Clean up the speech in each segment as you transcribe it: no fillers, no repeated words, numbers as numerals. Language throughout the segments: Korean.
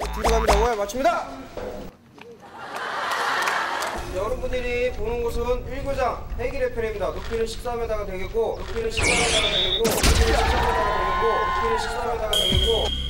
뒤로 갑니다. 5회 맞춥니다. 여러분들이 보는 곳은 1구장 헬기 레펠입니다. 높이는 14m가 되겠고, 높이는 14m가 되겠고, 높이는 14m가 되겠고, 높이는 14m가 되겠고.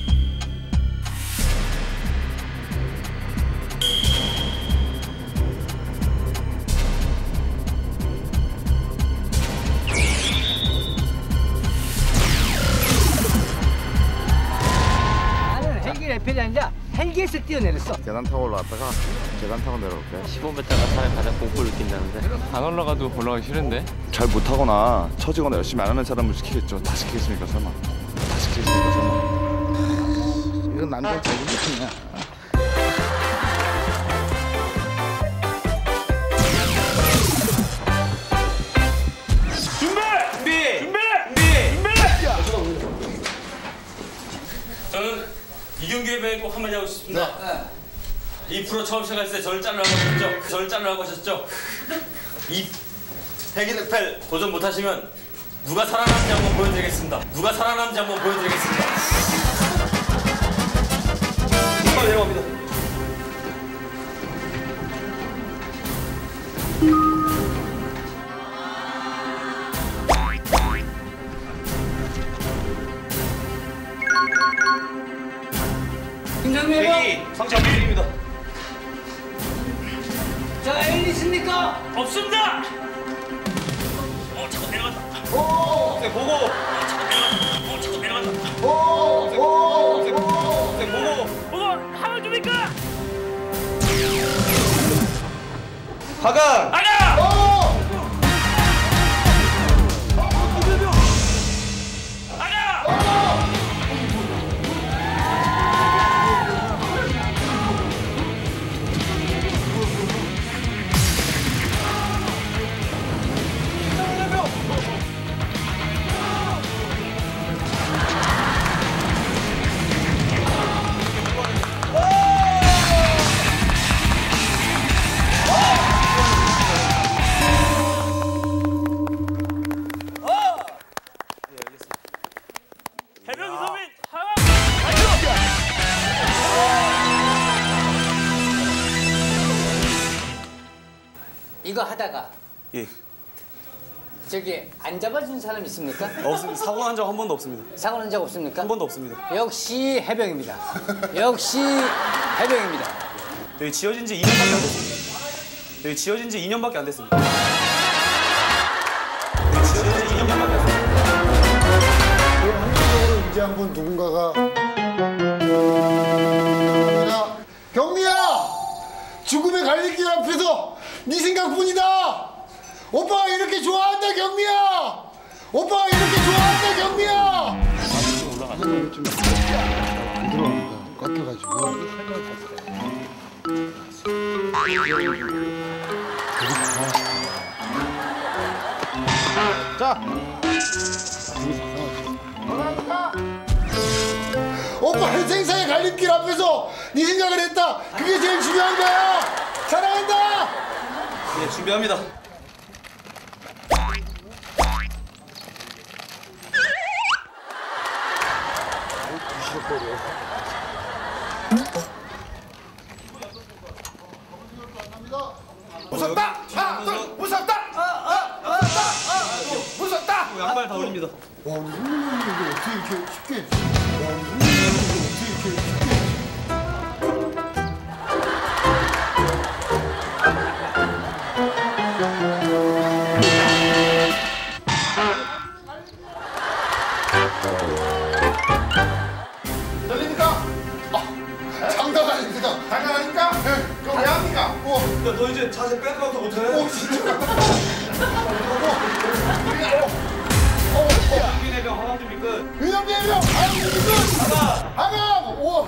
나는 헬기 레펠이 아니라 헬기에서 뛰어내렸어. 계단 타고 올라왔다가 계단 타고 내려올게. 15m가 사람이 가장 공포를 느낀다는데 안 올라가도 올라가기 싫은데? 잘 못하거나 처지거나 열심히 안 하는 사람을 시키겠죠. 다 시키겠습니까 설마? 다 시키겠습니까 설마? 이건 남자 자격이야. 저는 이경규의 배에 꼭 한마디 하고 싶습니다. 이 프로 처음 시작할 때 저를 잘라고 하셨죠? 저를 잘라고 하셨죠? 이 헬기 레펠 도전 못하시면 누가 살아남는지 한번 보여드리겠습니다. 누가 살아남는지 한번 보여드리겠습니다. 정말 내려갑니다. 김정민이 상처입니다. 자, 엘리 있습니까? 없습니다. 자꾸 내려간다. 네, 보고. 자꾸 내려간다. 네, 보고. 하면 줍니까? 하강! 아가! 해병 이소민 하강! 이거 하다가 예. 저기 안 잡아준 사람 있습니까? 없습니다. 사고 난 적 한 번도 없습니다. 사고 난 적 없습니까? 한 번도 없습니다. 역시 해병입니다. 역시 해병입니다. 여기 지어진 지 2년밖에 안 됐습니다. 여기 지어진 지 2년밖에 안 됐습니다. 여기 지어진 지 2년밖에 안 됐습니다. 한국적으로 이제 한번 누군가가 경미야! 죽음의 갈림길 앞에서 네 생각뿐이다! 오빠가 이렇게 좋아한다 경미야! 오빠가 이렇게 좋아한다 경미야! 좀 부드러운가 깎여가지고 자! 오빠는 생사의 갈림길 앞에서 네 생각을 했다. 그게 제일 중요한 거야. 사랑한다. 예, 준비합니다. 무섭다! 하나, 둘, 무섭다! 무섭다! 양발 다 올립니다. 와, 우리 형님이 어떻게 이렇게 쉽게? 와, 우리 형님이 어떻게 이렇게 쉽게? 열립니까? 장난 아닙니다. 장난 아닙니까? 그럼 왜 합니까? 야, 너 이제 자세 빼놓고 못해. 진짜. 국민의병 하강 준비 끝. 위험해요. 아유, 이거. 하나. 오.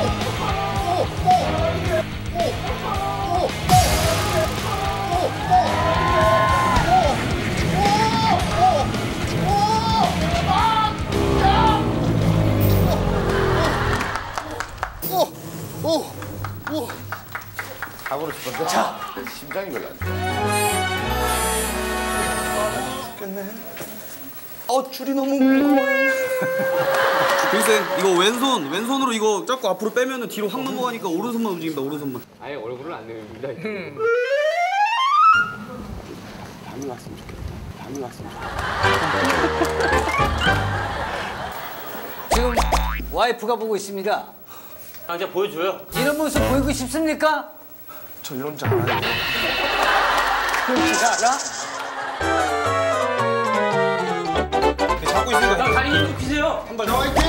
사고를 쳤는데 자 심장이 별로 안 좋아. 죽겠네. 줄이 너무 무거워요. 글쎄 이거 왼손으로 이거 잡고 앞으로 빼면은 뒤로 확 넘어가니까 오른손만 움직입니다. 오른손만. 아예 얼굴을 안 내립니다. 밤이 왔으면 좋겠다. 밤이 왔으면 좋겠다. 지금 와이프가 보고 있습니다. 아, 이제 보여줘요. 이런 모습 보이고 싶습니까? 저 이런 줄 알아요. 그렇지 않아? 잡고 있으니까 자, 다리 힘 펴세요. 한 발. 자, 화이팅!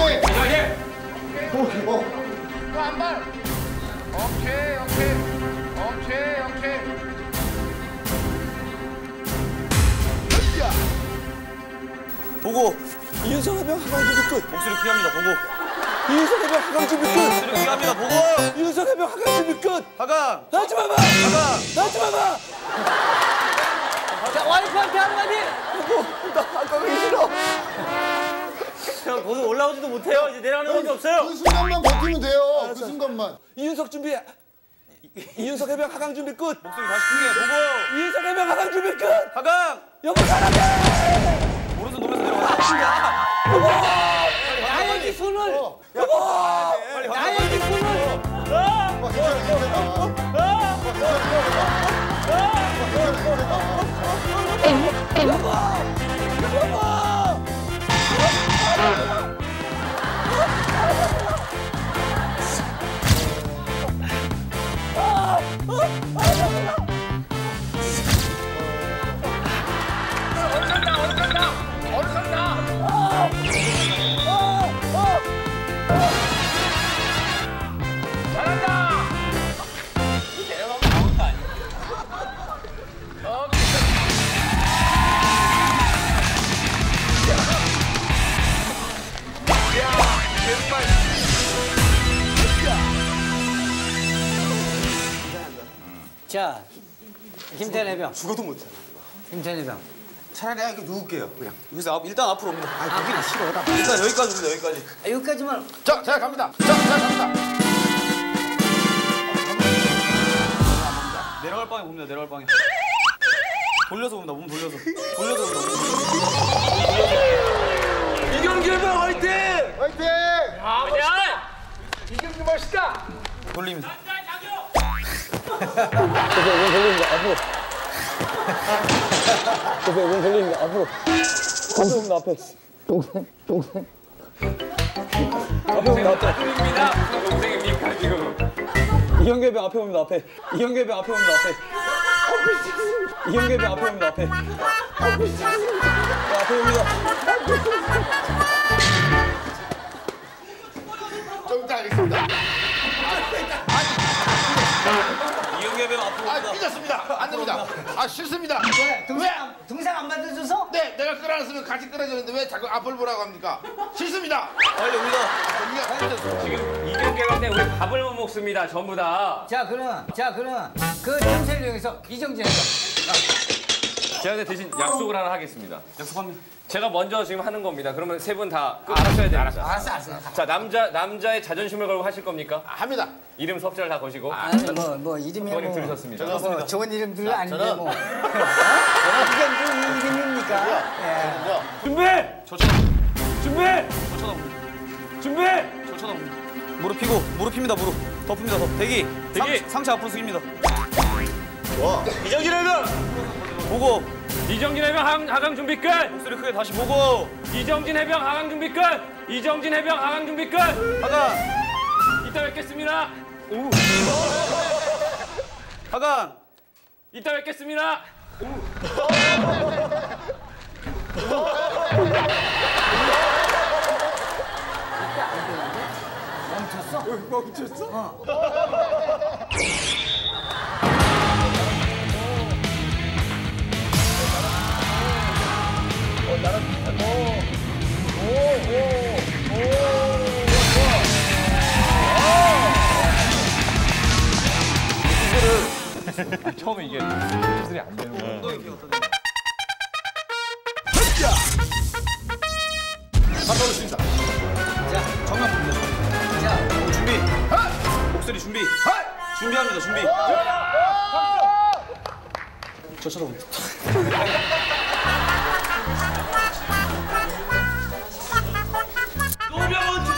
보고. 이윤석 해병 하강 준비 끝. 목소리 크게 합니다. 보고. 이윤석 해병 하강 준비 끝. 목소리 크게 합니다. 보고. 이윤석 해병 하강 준비 끝. 하강. 나지 마봐. 하강. 나지 마봐. 자, 와이프한테 한마디. 나 하강이 싫어. 형, 거기 올라오지도 못해요. 이제 내려가는 밖에 없어요. 그 순간만 버티면 돼요. 그 순간만. 이윤석 준비. 이윤석 해병 하강 준비 끝. 목소리 다시 크게. 보고. 이윤석 해병 하강 준비 끝. 하강. 여보 사랑해. 오른손 놓으면서 내려가. 나에게 손을. 여보. 빨리 나에게 손을. 자, 김태현 해병. 죽어도 못해. 김태현 해병. 차라리 이렇게 누울게요. 그냥. 여기서 일단 앞으로 옵니다. 여기는 싫어. 일단 여기까지 옵니다. 여기까지. 아, 여기까지만. 자, 자, 갑니다. 자, 자, 갑니다. 내려갈 방에 옵니다. 내려갈 방에. 돌려서 옵니다. 몸 돌려서. 돌려서 옵니다. 이경규 해병 화이팅! 화이팅! 이경규 멋있다. 돌립니다. 동생입니다. 동생입니까 지금? 이경규 해병 앞에 옵니다. 앞에. 이경규 해병 앞에 옵니다. 앞에. 이경규 해병 앞에 옵니다. 앞에. 앞에 옵니다. 좀 이따 하겠습니다. 이경규 해병 앞에 옵니다. 삐졌습니다. 안 됩니다. 싫습니다. 동생 안 받아줘서? 네, 내가 끌어놨으면 같이 끌어주는데 왜 자꾸 앞을 보라고 합니까? 싫습니다. 빨리 옵니다. 지금 이경계 갈때 우리 밥을 못 먹습니다. 전부 다. 자, 그럼 그 틈새를 이용해서 이정진 해병. 제가 근데 대신 약속을 하나 하겠습니다. 약속합니다. 제가 먼저 지금 하는 겁니다. 그러면 세 분 다 알아서야 됩니다. 알았어. 자, 남자의 자존심을 걸고 하실 겁니까? 합니다. 이름 석자를 다 거시고. 아니 뭐 이름이 부모님 뭐 들으셨습니다. 뭐 좋은 이름들 아닌데 뭐. 이게 무슨 이름입니까? 예. 준비! 준비! 준비! 저 쳐다봅니다. 무릎 피고 무릎 핍니다. 무릎 덮습니다. 대기. 상체 앞으로 숙입니다. 이정진 해병. 보고. 이정진 해병 하강 준비 끝! 목소리 크게 다시 보고. 이정진 해병 하강 준비 끝! 이정진 해병 하강 준비 끝! 하강. 이따 뵙겠습니다. 하강. 이따 뵙겠습니다. 멈췄어? 처음에 이게 기술이 안 되는 거야. 갔다 오겠습니다. 자, 정면 봅니다. 자, 준비. 목소리 준비. 준비합니다. 준비. 저 쳐다봅니다. 노병원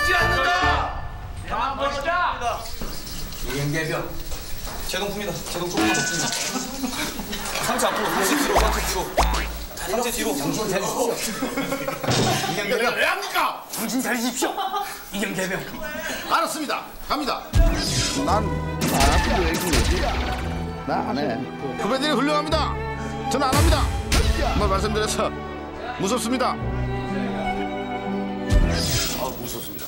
이경계병. 제동품이다. 제동 조금만 더 줍니다. 상체 앞으로, 상체 뒤로, 상체 뒤로. 상체 뒤로. 정신 차리십시오. 이경계병. 왜 합니까? 정신 차리십시오. 이경계병. 알았습니다. 갑니다. 난 아픈데 왜 이러지? 나 안 해. 후배들이 훌륭합니다. 저는 안 합니다. 뭐 말씀드려서 무섭습니다. 무섭습니다.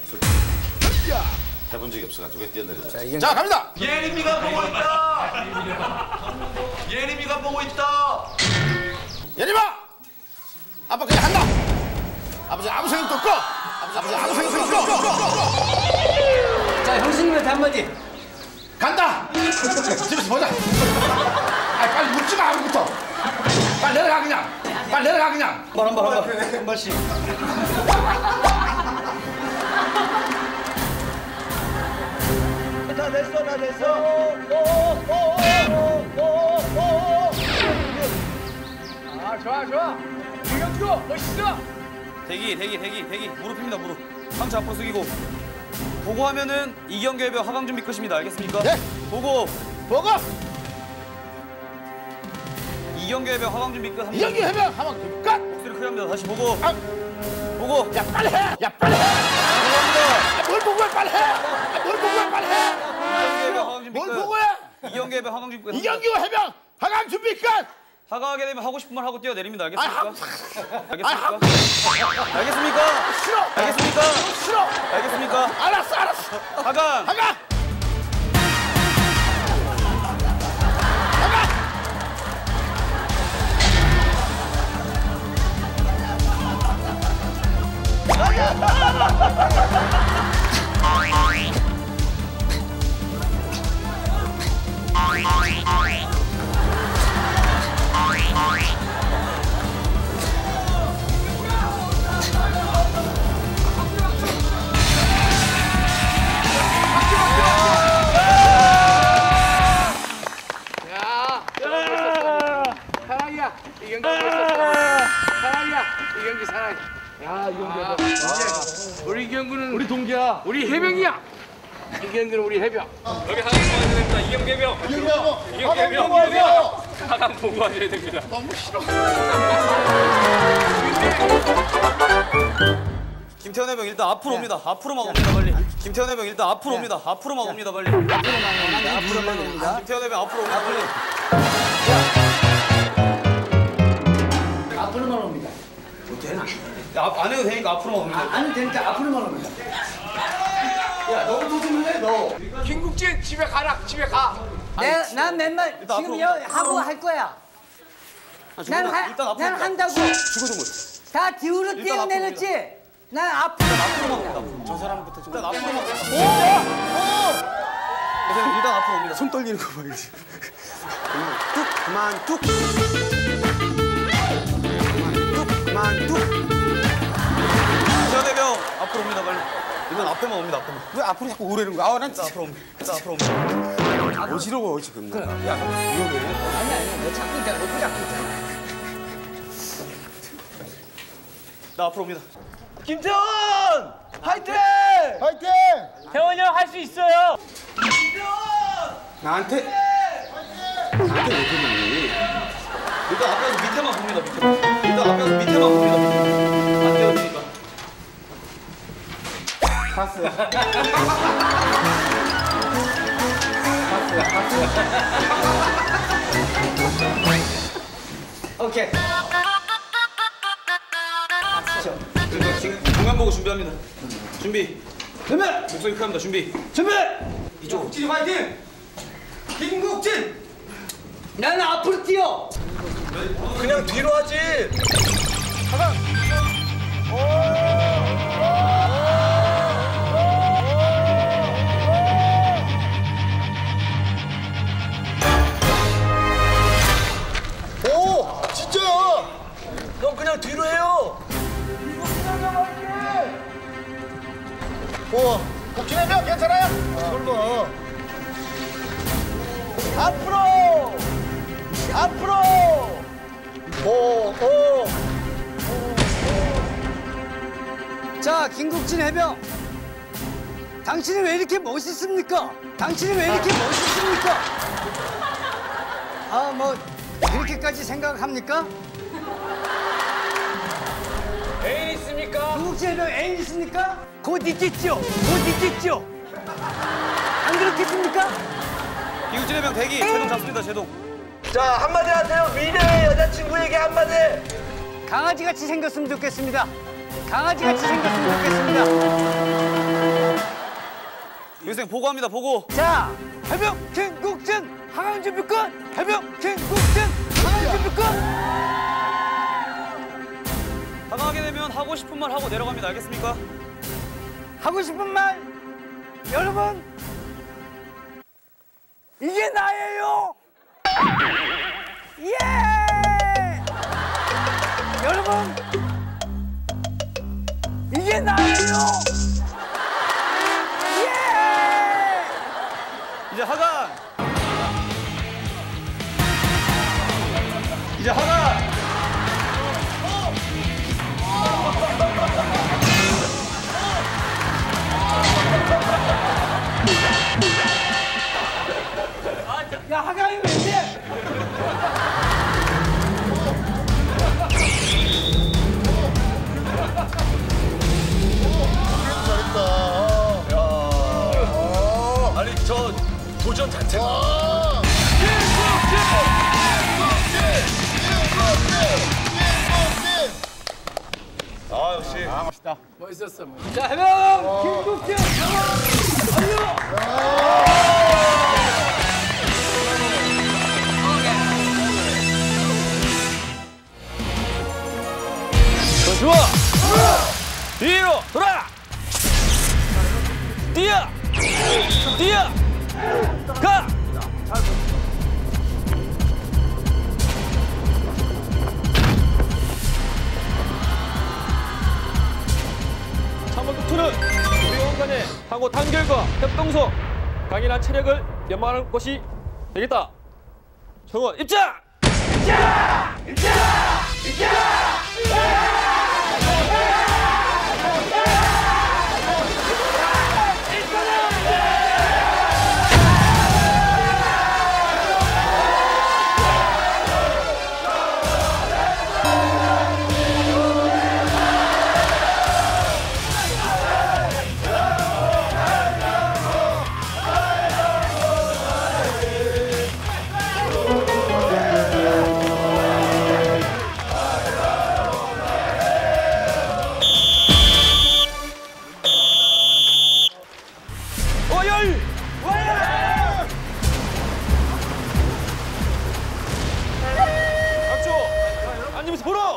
해본 적이 없어가지고 뛰어내리죠. 자, 갑니다. 예림이가 보고 있다. 예림이가 보고 있다. 예림아! 아빠 그냥 한다. 아버지 아무 생각도 없고. 아버지 아무 생각도 없고. 자, 형수님한테 한마디. 간다. 집에서 보자. 빨리 묻지 마 아무부터. 빨리 내려가 그냥. 빨리 내려가 그냥. 한 발씩. 다 됐어. 좋아. 이경규 멋있어. 대기. 무릎입니다, 무릎. 상체 앞으로 숙이고. 보고 하면은 이경규 해병 하강 준비 끝입니다. 알겠습니까? 네. 보고. 이경규 해병 하강 준비 끝. 이경규 해병 하면 끝. 목소리 크게 합니다. 다시 보고. 보고. 야 빨리 해. 야 빨리 해. 뭘 보고 해 빨리 해. 뭘 보고 해 빨리 해. 이경규 해병 하강 준비 끝. 뭘 보고 해. 이경규 해병 하강 준비 끝. 이경규 해병 하강 준비 끝. 하강하게 되면 하고 싶은 말 하고 뛰어내립니다. 알겠습니까? 알겠습니까? 싫어. 알겠습니까? 알았어. 하강. 우리 경구는 우리 동기야. 우리 해병이야. 이경규는 우리 해병. 여기 하강 보고하셔야 됩니다. 이경계병. 이경계병. 하강 보고하셔야 됩니다. 김태현 해병 일단 앞으로 옵니다. 앞으로만 옵니다, 빨리. 김태현 해병 일단 앞으로 옵니다. 앞으로만 옵니다, 빨리. 앞으로만 옵니다. 김태현 해병 앞으로 옵니다, 빨리. 앞으로만 옵니다. 안 해도 되니까 앞으로만 옵니다. 안 되니까 앞으로만 옵니다. 야, 너부터 좀 해, 너. 김국진 집에 가라. 집에 가. 난 맨날 지금 하고 할 거야. 난 한다고. 다 뒤로 뛰어내렸지. 난 앞으로 옵니다. 저 사람부터 좀. 일단 앞으로만 옵니다. 일단 앞으로 옵니다. 손 떨리는 거 봐야지. 그만 뚝. 김태현 해병 앞으로 옵니다, 빨리. 일단 앞에만 옵니다, 앞에만. 왜 앞으로 자꾸 오래는 거야? 난 일단 앞으로 옵니다. 일단 앞으로 옵니다. 어지러워 지금. 그래. 야, 위험해. 아니야. 너 자꾸 있잖아. 너 자꾸 있잖아. 나 앞으로 옵니다. 김태현! 화이팅! 파이팅. 태원이 형 할 수 있어요. 나한테 일단 앞에서 밑에만 봅니다, 밑에만. 일단 앞에서 밑에만 봅니다. 안 떼어지니까. 파스야. 오케이. 지금 공간 보고 준비합니다. 준비. 준비! 목소리 크게 합니다. 준비. 준비! 이쪽. 국진이 화이팅! 김국진! 나는 앞으로 뛰어. 그냥 뒤로 하지. 오 진짜야. 형 그냥 뒤로 해요. 오 국진 해병 괜찮아요? 설마. 앞으로! 오. 자, 김국진 해병. 당신이 왜 이렇게 멋있습니까? 당신이 왜 이렇게 멋있습니까? 아, 뭐 이렇게까지 생각합니까? 애인 있습니까? 한국제해병 애인 있습니까? 곧 있겠죠. 곧 있겠죠. 안 그렇겠습니까? 이웃제해병 대기. 제동 잡습니다. 제동. 자, 한마디 하세요. 미래의 여자친구에게 한마디. 강아지같이 생겼으면 좋겠습니다. 강아지같이 생겼으면 좋겠습니다. 유생 보고합니다. 보고. 자, 해병 김국진 하강준비 끝. 해병 김국진 하강준비 끝. 당하게 되면 하고 싶은 말 하고 내려갑니다. 알겠습니까? 하고 싶은 말, 여러분, 이게 나예요. 예. 여러분, 이게 나예요. 예. 이제 하강. 이제 하강. 야, 하강이 왜 이래? 아니 저 도전 자체가. 아 역시. 멋있었어. 자, 해병 김국진 좋아. 뒤로 돌아. 뛰어. 뛰어. 가. 참모투는 우리 원간의 상호 단결과 협동성 강인한 체력을 연마하는 것이 되겠다. 정원 입장. 앉으면서 보러!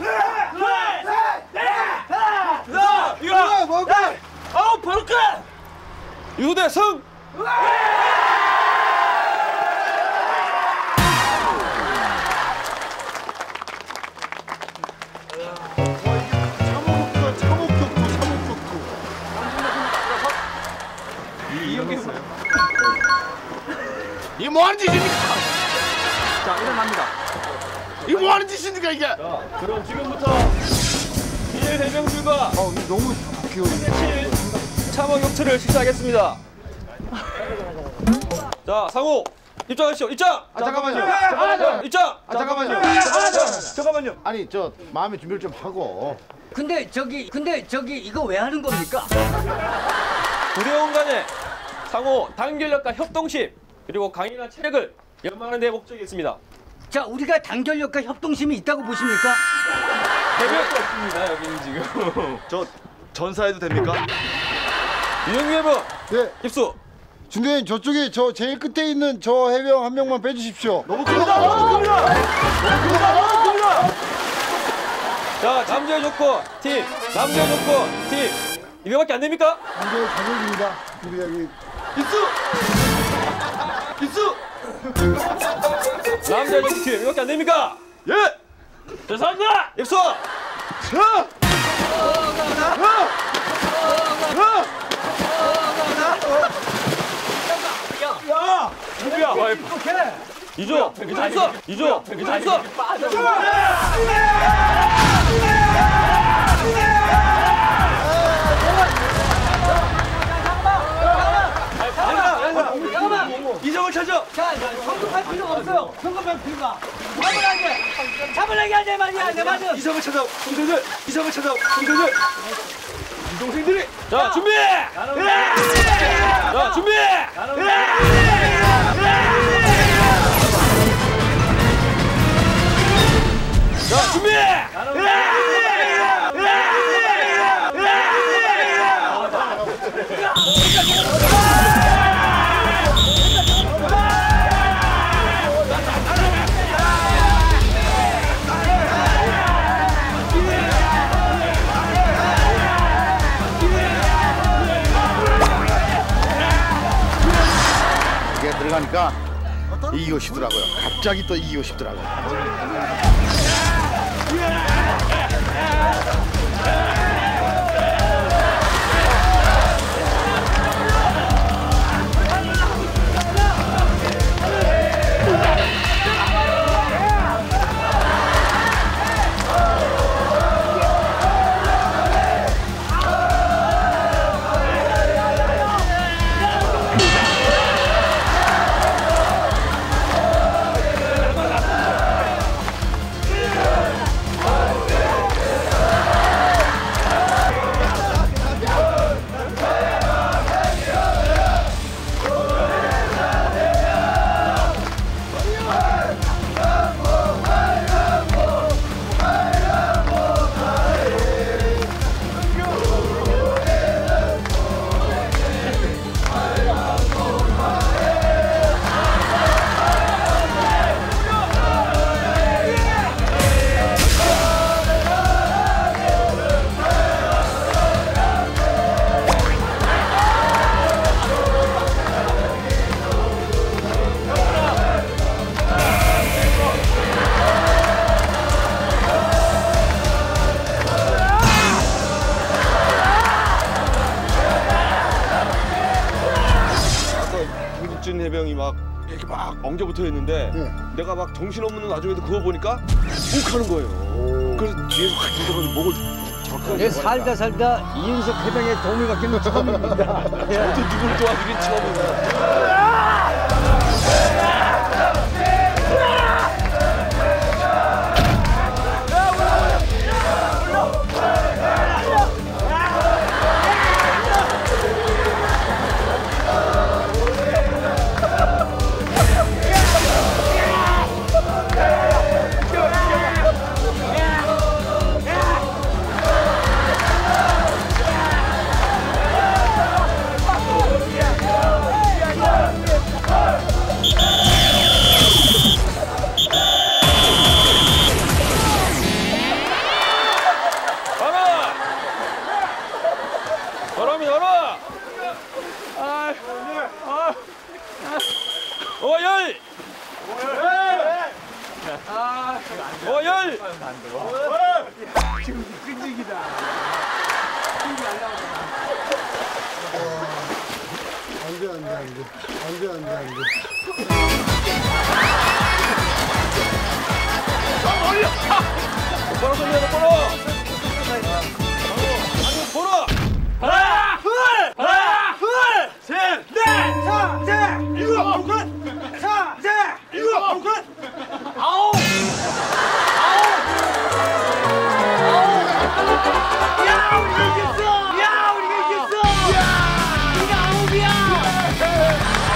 아우 바로 끝! 유대 승! 이게 뭐 하는 짓입니까? 자 일어납니다. 이거 뭐 하는 짓입니까 이게? 자 그럼 지금부터 이일 해병들과 너무 귀여워. 참호 격투를 시작하겠습니다. 자 상호 입장하시죠. 입장! 잠깐만요. 입장! 잠깐만요. 잠깐만요. 아니 저 마음의 준비를 좀 하고. 근데 저기 이거 왜 하는 겁니까? 부대원 간의 상호 단결력과 협동심 그리고 강인한 체력을 연마하는 데 목적이 있습니다. 자, 우리가 단결력과 협동심이 있다고 보십니까? 해병도 없습니다. 여기는 지금. 저 전사해도 됩니까? 유영규 해병 네, 입수. 중대님 저쪽에 저 제일 끝에 있는 저 해병 한 명만 빼주십시오. 너무 큽니다. 너무 큽니다. 너무 큽니다. 자 남자의 조건 팀 남자의 조건 팀 이거밖에 안 됩니까? 이게 자격입니다. 우리 여기 입수. 남자의 조건 팀 이거밖에 안 됩니까? 예. 죄송합니다. 입수. 야! 준비야! 이조! 괜찮았어! 이조! 괜찮았어! 이성을 찾아. 자, 성급할 필요가 없어요. 성급할 필요가. 잡으라게 하자 말이야. 내 말은. 이성을 찾아. 동생들. 이성을 찾아. 동생들. 이 동생들이. 자, 준비. 자, 준비. 자, 준비. 이게 들어가니까 이기고 싶더라고요. 갑자기 또 이기고 싶더라고요. 김진 해병이 막 이렇게 막 엉겨붙어 있는데 내가 막 정신없는 와중에도 그거 보니까 욱 하는 거예요. 그래서 뒤에서 확 들어가서 목을 내 살다 이윤석 해병의 도움을 받기는 처음입니다. 저도 누굴 도와주긴 처음이에요. 오열! 오열! 지금 끈질기다. 안돼. 똑바로 돌려, 똑바로! 보러! 하나! 둘! 셋! 넷! 일곱! 일곱! 아홉! 야, 우리가 이겼어! 우리가 아홉이야!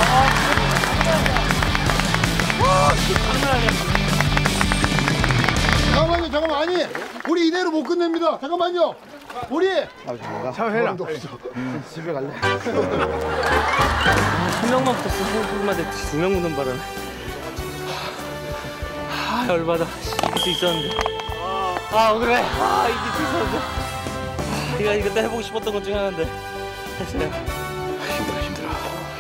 잠깐만 아니 우리 이대로 못 끝냅니다. 잠깐만요. 우리 샤워해라. 집에 갈래. 한 명만 붙었어. 한명만 두 명 묻는 바람에. 열받아. 이길 수 있었는데. 그래. 이길 수 있었는데. 네가 이거 때 해보고 싶었던 것 중에 하나인데. 했어요. 힘들어.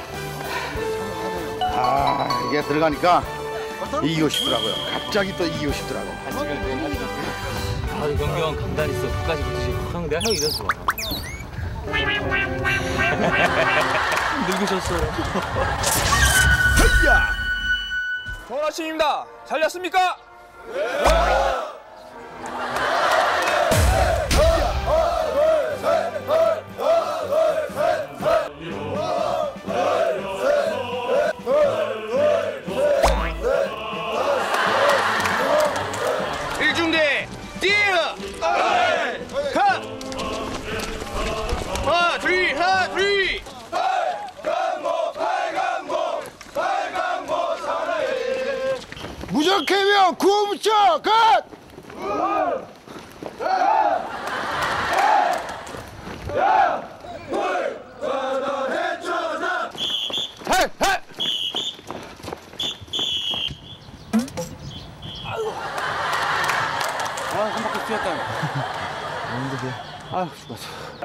이게 들어가니까 이기고 싶더라고요. 갑자기 또 이기고 싶더라고요. 이 경기왕 강단 있어. 끝까지 붙으시. 형, 내가 형 이래서 좋아. 늙으셨어요. 정원아씨입니다. 잘렸습니까? 무적 해병 구호부처 갓! 한 바퀴 뛰었다. 아유, 죽었어.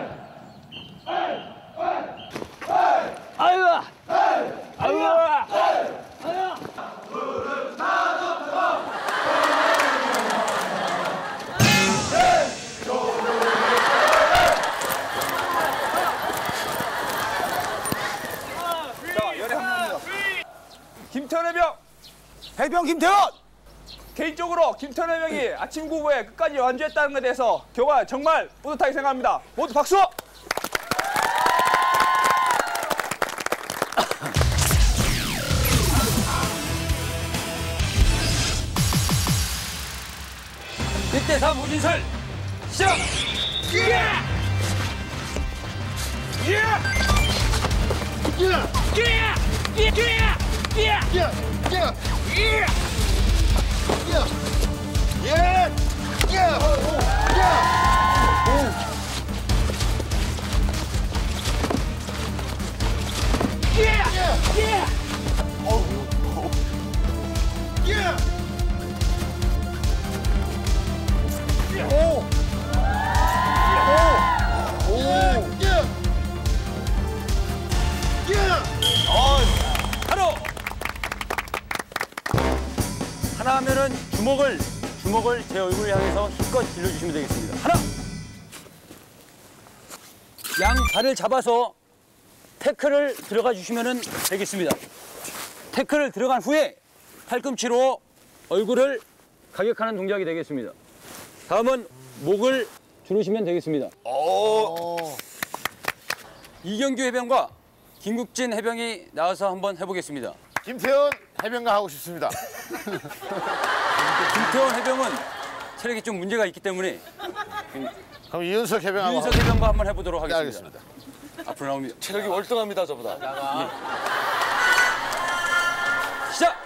아유! 김태현 해병 김태현! 개인적으로 김태현 해병이 아침 구보에 끝까지 완주했다는 것에 대해서 정말 뿌듯하게 생각합니다. 모두 박수! 이때 3 우진설 시작! 하나 하면은 주먹을 제 얼굴 향해서 힘껏 길러주시면 되겠습니다. 하나! 양 발을 잡아서 태클을 들어가 주시면 되겠습니다. 태클을 들어간 후에 팔꿈치로 얼굴을 가격하는 동작이 되겠습니다. 다음은 목을 주르시면 되겠습니다. 이경규 해병과 김국진 해병이 나와서 한번 해보겠습니다. 김태현 해병가 하고 싶습니다. 김태원 해병은 체력이 좀 문제가 있기 때문에 그럼 이윤석 해병하고 이윤석 해병과 한번 해보도록 네, 하겠습니다. 알겠습니다. 앞으로 나옵니다. 체력이 월등합니다, 저보다. 시작!